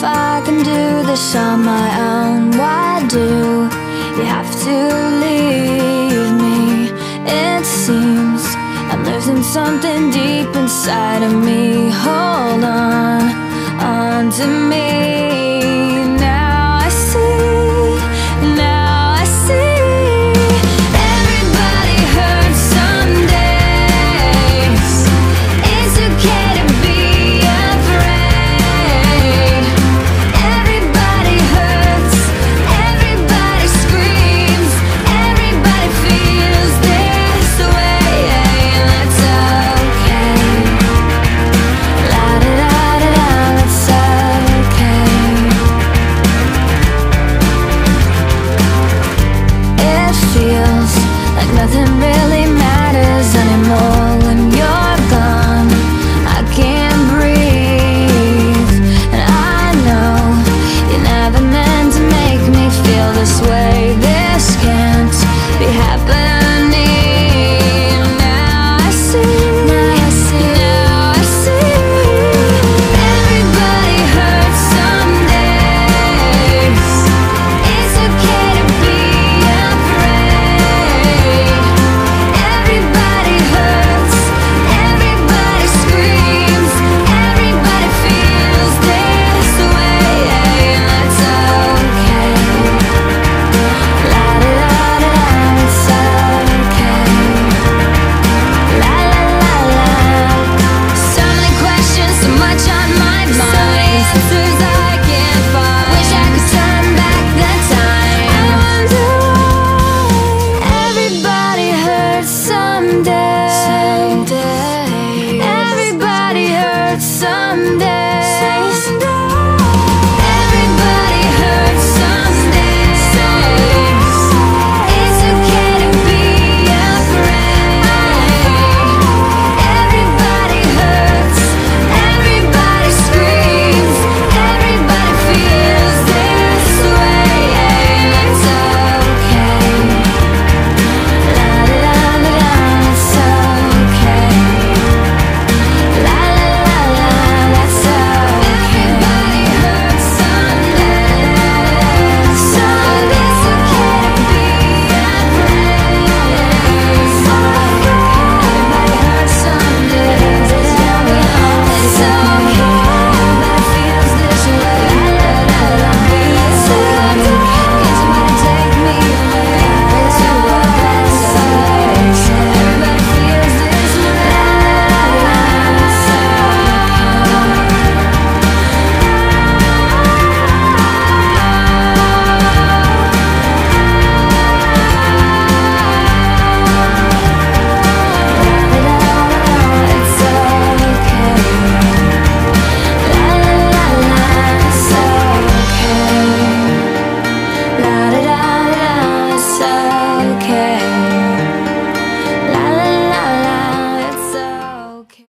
if I can do this on my own. Why do you have to leave me? It seems I'm losing something deep inside of me. Hold on to me. Now I see, now I see. Everybody hurts some days. It's okay to be afraid. Everybody hurts, everybody screams, everybody feels this way. That's okay. La da da da da, that's okay. It feels like nothing really